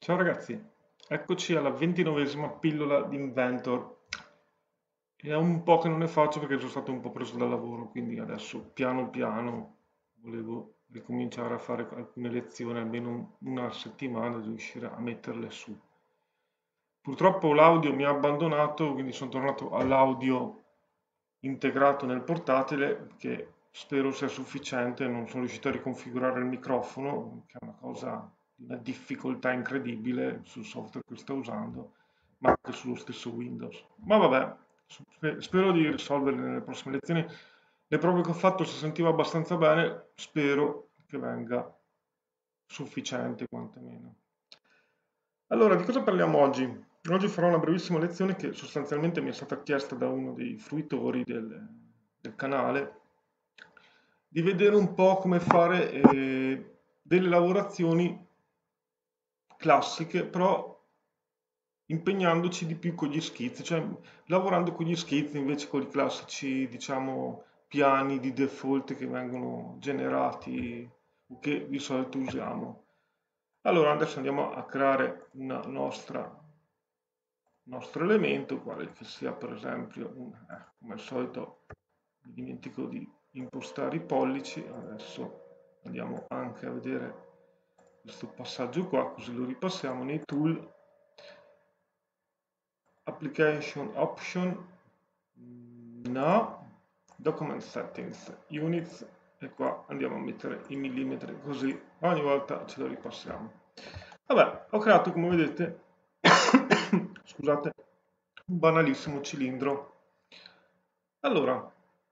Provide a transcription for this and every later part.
Ciao ragazzi, eccoci alla 29esima pillola di Inventor. È un po' che non ne faccio perché sono stato un po' preso dal lavoro, quindi adesso piano piano volevo ricominciare a fare alcune lezioni, almeno una settimana, di riuscire a metterle su. Purtroppo l'audio mi ha abbandonato, quindi sono tornato all'audio integrato nel portatile, che spero sia sufficiente. Non sono riuscito a riconfigurare il microfono, che è una cosa di una difficoltà incredibile sul software che sto usando, ma anche sullo stesso Windows. Ma vabbè, spero di risolverle nelle prossime lezioni. Le prove che ho fatto si sentiva abbastanza bene, spero che venga sufficiente quantomeno. Allora, di cosa parliamo oggi? Oggi farò una brevissima lezione che sostanzialmente mi è stata chiesta da uno dei fruitori del canale, di vedere un po' come fare delle lavorazioni classiche, però impegnandoci di più con gli schizzi, cioè lavorando con gli schizzi invece con i classici, diciamo, piani di default che vengono generati o che di solito usiamo. Allora, adesso andiamo a creare un nostro elemento, quale che sia per esempio, come al solito, mi dimentico di impostare i pollici. Adesso andiamo anche a vedere questo passaggio qua, così lo ripassiamo nei tool, application option, no, document settings, units, e qua andiamo a mettere i millimetri, così ogni volta ce lo ripassiamo. Vabbè, ho creato, come vedete, scusate, un banalissimo cilindro. Allora,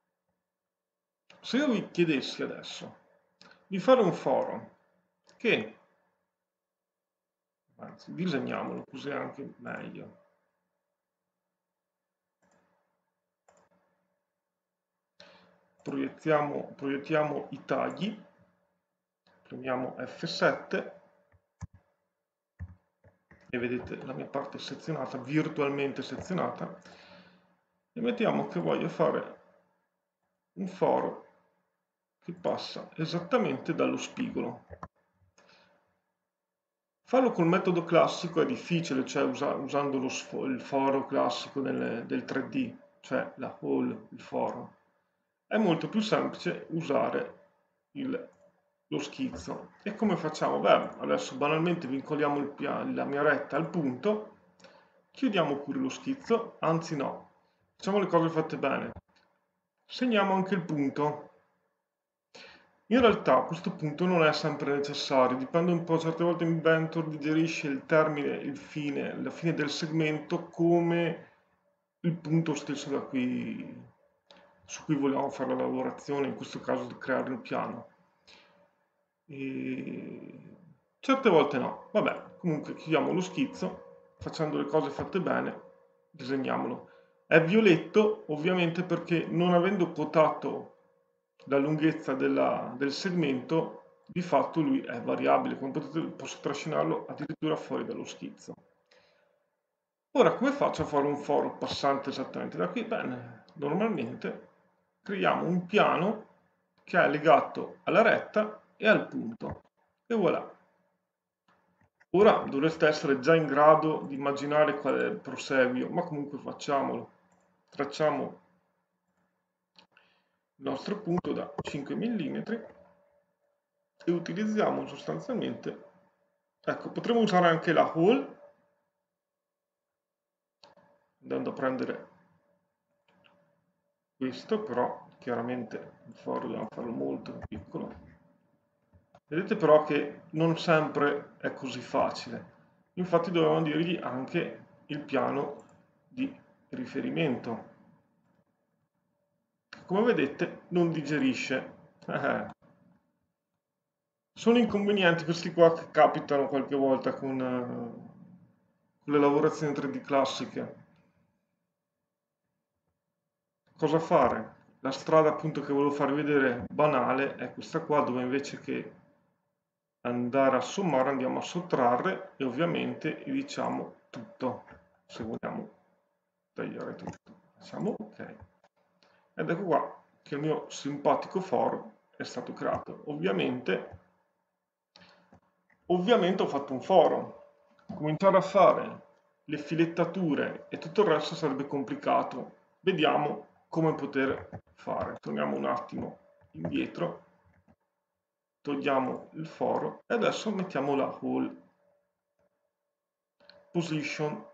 se io vi chiedessi adesso di fare un foro che, anzi, disegniamolo così è anche meglio. Proiettiamo i tagli, premiamo F7 e vedete la mia parte sezionata, virtualmente sezionata, e mettiamo che voglio fare un foro che passa esattamente dallo spigolo. Farlo col metodo classico è difficile, cioè usando il foro classico del 3D, cioè la hole, il foro. È molto più semplice usare lo schizzo. E come facciamo? Beh, adesso banalmente vincoliamo la mia retta al punto, chiudiamo pure lo schizzo, anzi no, facciamo le cose fatte bene. Segniamo anche il punto. In realtà a questo punto non è sempre necessario, dipende un po', certe volte Inventor digerisce il termine, la fine del segmento come il punto stesso su cui vogliamo fare la lavorazione, in questo caso di creare il piano. E certe volte no. Vabbè, comunque chiudiamo lo schizzo, facendo le cose fatte bene, disegniamolo. È violetto ovviamente perché non avendo quotato la lunghezza del segmento, di fatto lui è variabile, come potete posso trascinarlo addirittura fuori dallo schizzo. Ora, come faccio a fare un foro passante esattamente da qui? Bene, normalmente creiamo un piano che è legato alla retta e al punto. E voilà. Ora dovreste essere già in grado di immaginare qual è il proseguio, ma comunque facciamolo. Tracciamo il nostro punto da 5 mm e utilizziamo sostanzialmente, ecco, potremmo usare anche la hole, andando a prendere questo, però chiaramente il foro dobbiamo farlo molto piccolo. Vedete però che non sempre è così facile, infatti dovevamo dirgli anche il piano di riferimento. Come vedete non digerisce. Sono inconvenienti questi qua che capitano qualche volta con le lavorazioni 3D classiche. Cosa fare? La strada appunto che volevo farvi vedere banale è questa qua, dove invece che andare a sommare andiamo a sottrarre e ovviamente diciamo tutto, se vogliamo tagliare tutto. Facciamo ok. Ed ecco qua che il mio simpatico foro è stato creato. Ovviamente ho fatto un foro. cominciare a fare le filettature e tutto il resto sarebbe complicato. Vediamo come poter fare. Torniamo un attimo indietro, togliamo il foro e adesso mettiamo la hole position.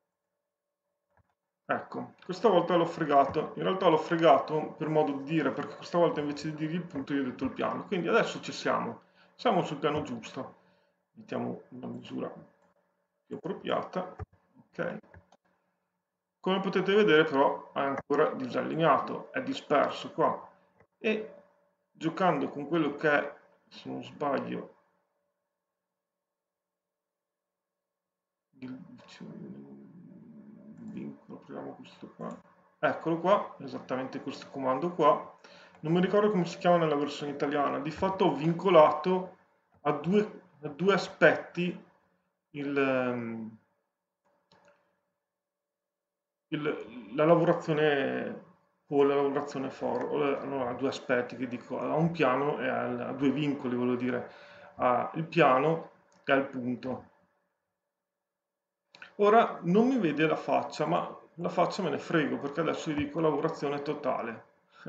Ecco, questa volta l'ho fregato. In realtà l'ho fregato per modo di dire, perché questa volta invece di dirgli il punto gli ho detto il piano. Quindi adesso ci siamo. Siamo sul piano giusto. Mettiamo una misura più appropriata. Ok. Come potete vedere però è ancora disallineato, è disperso qua. E giocando con quello che è, se non sbaglio, il vincolo, proviamo questo qua. Eccolo qua, esattamente questo comando qua. Non mi ricordo come si chiama nella versione italiana. Di fatto ho vincolato a due aspetti il, la lavorazione o la lavorazione for, allora, ha due aspetti che dico, ha un piano e ha due vincoli, voglio dire, ha il piano e ha il punto. Ora non mi vede la faccia, ma la faccia me ne frego perché adesso gli dico lavorazione totale.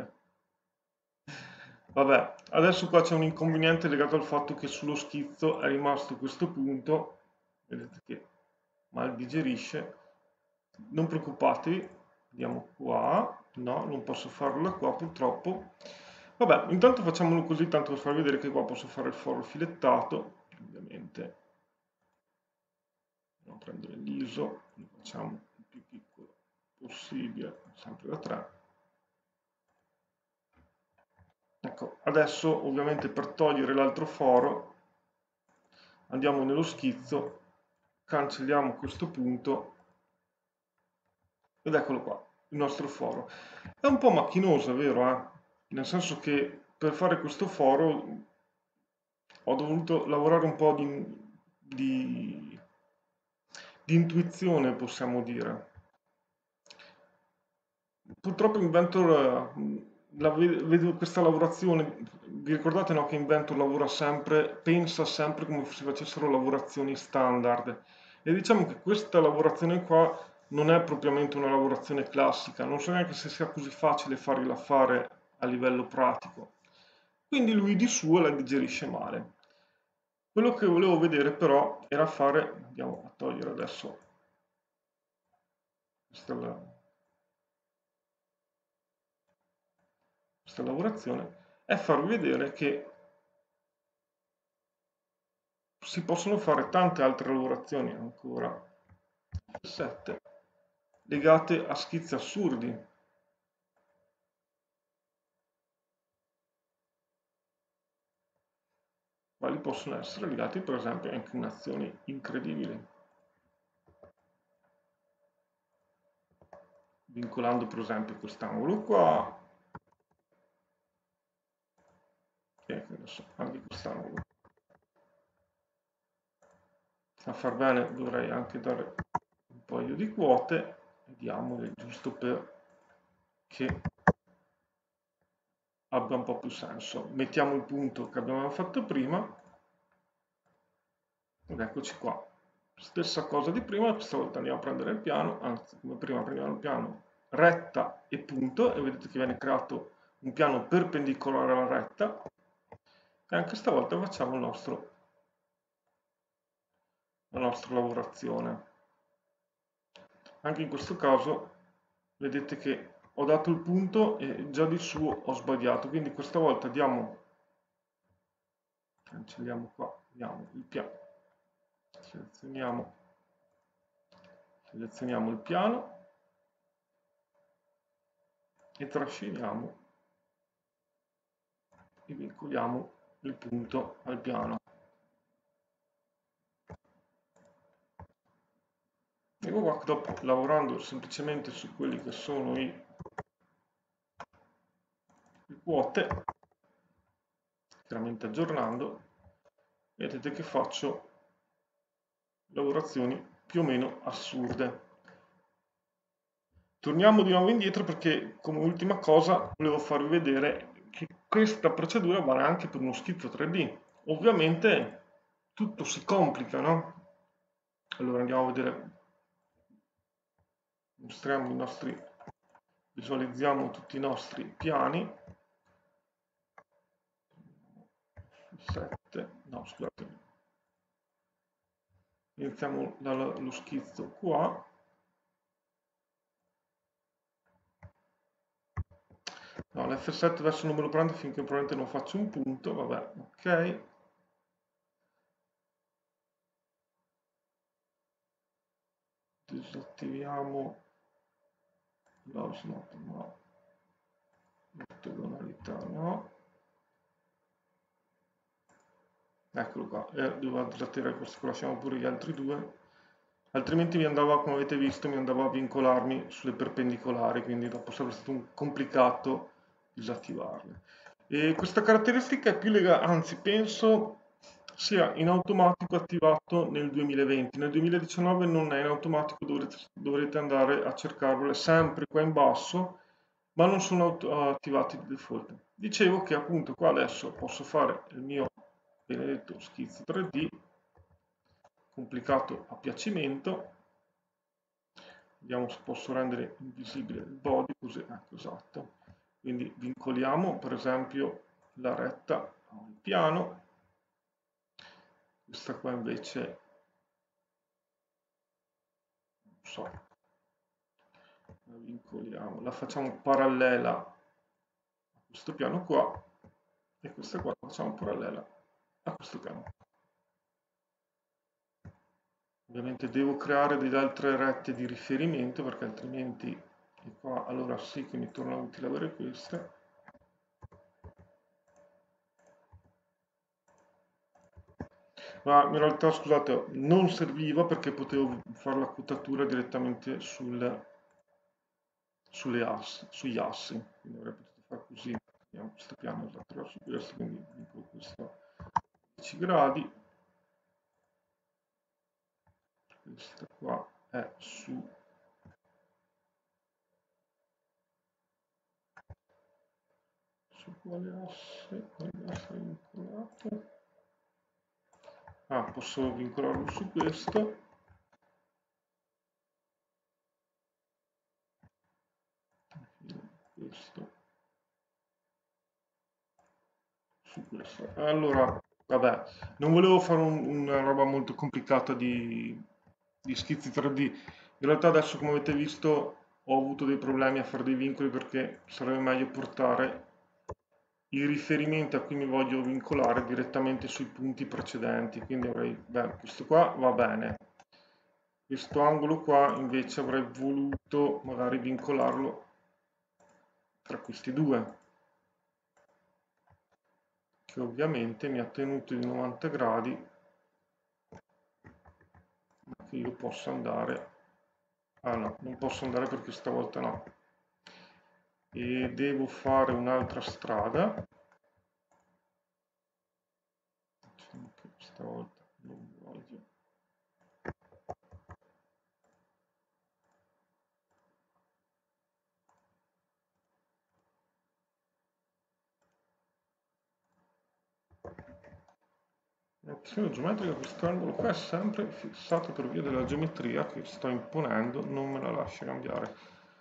Vabbè, adesso qua c'è un inconveniente legato al fatto che sullo schizzo è rimasto questo punto, vedete che mal digerisce. Non preoccupatevi, andiamo qua, no, non posso farlo da qua purtroppo. Vabbè, intanto facciamolo così, tanto per farvi vedere che qua posso fare il foro filettato, ovviamente. Andiamo a prendere l'ISO, lo facciamo il più piccolo possibile, sempre da 3. Ecco, adesso ovviamente per togliere l'altro foro andiamo nello schizzo, cancelliamo questo punto ed eccolo qua, il nostro foro. È un po' macchinoso, è vero, eh? Nel senso che per fare questo foro ho dovuto lavorare un po' di, di intuizione, possiamo dire. Purtroppo Inventor, vedo questa lavorazione, vi ricordate no, che Inventor lavora sempre, pensa sempre come se facessero lavorazioni standard e diciamo che questa lavorazione qua non è propriamente una lavorazione classica, non so neanche se sia così facile fargliela fare a livello pratico, quindi lui di suo la digerisce male. Quello che volevo vedere però era fare, andiamo a togliere adesso questa questa lavorazione, è farvi vedere che si possono fare tante altre lavorazioni ancora 7 legate a schizzi assurdi, quali possono essere legati per esempio a inclinazioni incredibili, vincolando per esempio quest'angolo qua e adesso anche quest'angolo. A far bene dovrei anche dare un paio di quote, vediamole giusto per che abbia un po' più senso. Mettiamo il punto che abbiamo fatto prima ed eccoci qua. Stessa cosa di prima, questa volta andiamo a prendere il piano, anzi come prima prendiamo il piano retta e punto e vedete che viene creato un piano perpendicolare alla retta e anche stavolta facciamo la nostra lavorazione. Anche in questo caso vedete che ho dato il punto e già di suo ho sbagliato, quindi questa volta cancelliamo qua, diamo il piano, selezioniamo il piano e trasciniamo e vincoliamo il punto al piano. E qua dopo lavorando semplicemente su quelli che sono le quote, chiaramente aggiornando, vedete che faccio lavorazioni più o meno assurde. Torniamo di nuovo indietro perché come ultima cosa volevo farvi vedere che questa procedura vale anche per uno schizzo 3D. Ovviamente tutto si complica, no? Allora andiamo a vedere, mostriamo i nostri, visualizziamo tutti i nostri piani. 7, no scusate, iniziamo dallo schizzo qua. No, l'F7 adesso non me lo prendo finché probabilmente non faccio un punto, vabbè, ok. Disattiviamo l'osmot, no, l'ortogonalità no. Eccolo qua, devo disattivare questo, lasciamo pure gli altri due, altrimenti mi andava, come avete visto, mi andava a vincolarmi sulle perpendicolari, quindi dopo sarebbe stato un complicato disattivarle. E questa caratteristica è più legata, anzi penso sia in automatico attivato nel 2020, nel 2019 non è in automatico, dovrete andare a cercarlo, è sempre qua in basso, ma non sono attivati di default. Dicevo che appunto qua adesso posso fare il mio benedetto schizzo 3D, complicato a piacimento, vediamo se posso rendere invisibile il body, così, ecco esatto, quindi vincoliamo per esempio la retta al piano, questa qua invece, non so, la vincoliamo, la facciamo parallela a questo piano qua, e questa qua la facciamo parallela a questo piano. Ovviamente devo creare delle altre rette di riferimento perché altrimenti qua allora sì che mi torna utile avere queste. Ma in realtà scusate non serviva perché potevo fare la quotatura direttamente sugli assi, quindi avrei potuto fare così. Vediamo questo piano esatto su questo, quindi dico questo 10 gradi, questa qua è su quale asse deve essere vincolato. Posso vincolarlo su questo. Questo su questo. Allora, vabbè, non volevo fare una roba molto complicata di schizzi 3D. In realtà adesso, come avete visto, ho avuto dei problemi a fare dei vincoli perché sarebbe meglio portare i riferimenti a cui mi voglio vincolare direttamente sui punti precedenti. Quindi avrei, beh, questo qua va bene. Questo angolo qua invece avrei voluto magari vincolarlo tra questi due, che ovviamente mi ha tenuto di 90 gradi, ma che io posso andare, ah no, non posso andare perché stavolta no, e devo fare un'altra strada, diciamo che stavolta non voglio. L'azione geometrica, quest'angolo qua è sempre fissato per via della geometria che sto imponendo, non me la lascia cambiare.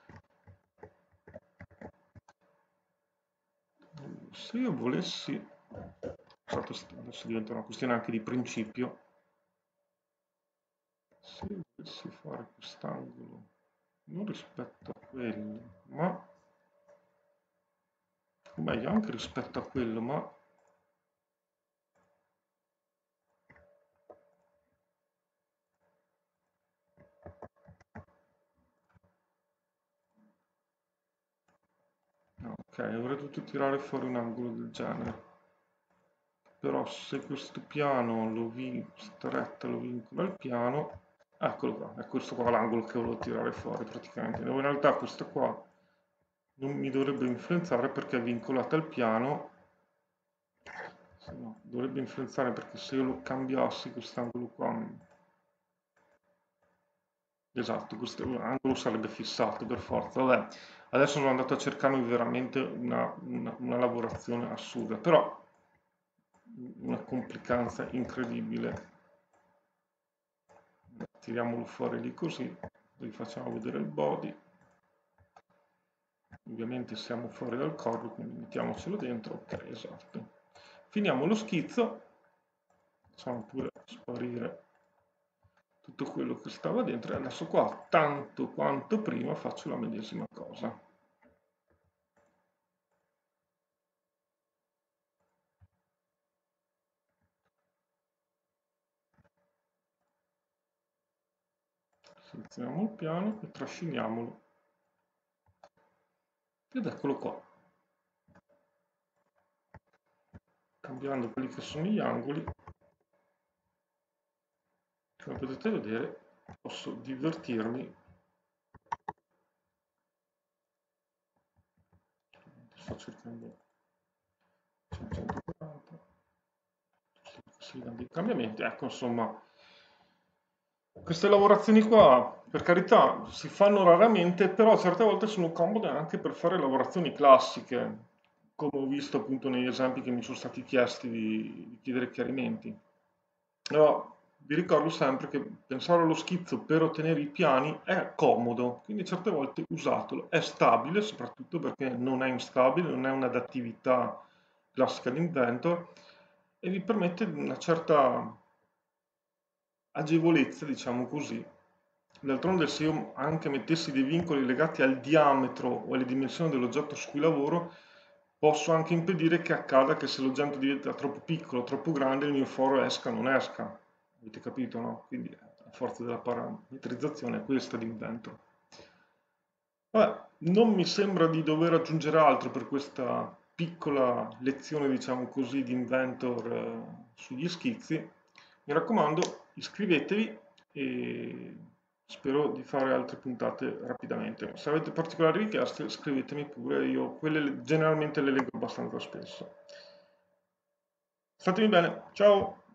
Se io volessi, adesso diventa una questione anche di principio, se io volessi fare quest'angolo non rispetto a quello, ma o meglio anche rispetto a quello, ma ok, avrei dovuto tirare fuori un angolo del genere. Però se questo piano questa retta lo vincolo al piano, eccolo qua, è questo qua l'angolo che volevo tirare fuori praticamente. In realtà questo qua non mi dovrebbe influenzare perché è vincolata al piano, se no dovrebbe influenzare perché se io lo cambiassi quest'angolo qua, esatto, questo angolo sarebbe fissato per forza. Vabbè, adesso sono andato a cercarmi veramente una lavorazione assurda, però una complicanza incredibile. tiriamolo fuori lì così, vi facciamo vedere il body. Ovviamente siamo fuori dal corpo, quindi mettiamocelo dentro, ok, esatto. Finiamo lo schizzo, facciamo pure sparire tutto quello che stava dentro e adesso qua, tanto quanto prima, faccio la medesima cosa. Selezioniamo il piano e trasciniamolo. Ed eccolo qua. Cambiando quelli che sono gli angoli, come potete vedere, posso divertirmi. Sto cercando 140. Si danno dei cambiamenti. Ecco, insomma, queste lavorazioni qua, per carità, si fanno raramente, però certe volte sono comode anche per fare lavorazioni classiche, come ho visto appunto negli esempi che mi sono stati chiesti di chiedere chiarimenti. Allora, vi ricordo sempre che pensare allo schizzo per ottenere i piani è comodo, quindi certe volte usatelo. È stabile, soprattutto perché non è instabile, non è un'adattività classica di Inventor e vi permette una certa agevolezza, diciamo così. D'altronde, se io anche mettessi dei vincoli legati al diametro o alle dimensioni dell'oggetto su cui lavoro, posso anche impedire che accada che se l'oggetto diventa troppo piccolo o troppo grande, il mio foro esca o non esca. Avete capito, no? Quindi la forza della parametrizzazione è questa di Inventor. Vabbè, non mi sembra di dover aggiungere altro per questa piccola lezione, diciamo così, di Inventor sugli schizzi. Mi raccomando, iscrivetevi e spero di fare altre puntate rapidamente. Se avete particolari richieste, scrivetemi pure, io quelle generalmente le leggo abbastanza spesso. Statemi bene, ciao!